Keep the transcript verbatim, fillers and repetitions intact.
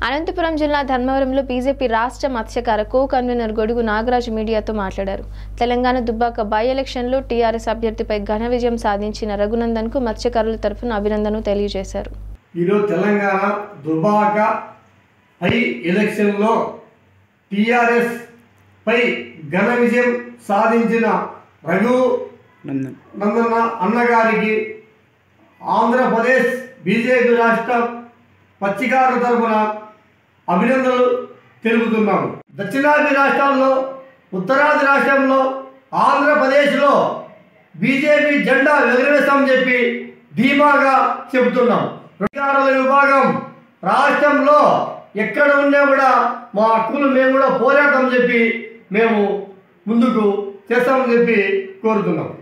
అనంతపురం జిల్లా ధర్మవరంలో బీజేపీ రాష్ట్ర మత్స్యకార కో కన్వీనర్ గొడుగు నాగరాజు మీడియాతో మాట్లాడారు. తెలంగాణ దుబ్బాక బై ఎలక్షన్లో టీఆర్ఎస్ అభ్యర్థిపై ఘన విజయం సాధించిన రఘునందన్కు మత్స్యకారుల తరఫున అభినందనలు తెలియజేశారు. ఈరోజు తెలంగాణ దుబ్బాక బై ఎలక్షన్లో టీఆర్ఎస్ పై ఘన విజయం సాధించిన రఘు నందన్న అన్నగారికి ఆంధ్రప్రదేశ్ బీజేపీ రాష్ట్ర మత్స్యకారుల తరఫున అభినందనలు తెలుపుతున్నాము. దక్షిణాది రాష్ట్రాల్లో, ఉత్తరాది రాష్ట్రంలో, ఆంధ్రప్రదేశ్లో బీజేపీ జెండా ఎగురవేస్తామని చెప్పి ధీమాగా చెబుతున్నాం. అధికారుల విభాగం రాష్ట్రంలో ఎక్కడ ఉన్నా కూడా మా హక్కులు మేము కూడా పోరాటం చెప్పి మేము ముందుకు చేస్తామని చెప్పి కోరుతున్నాం.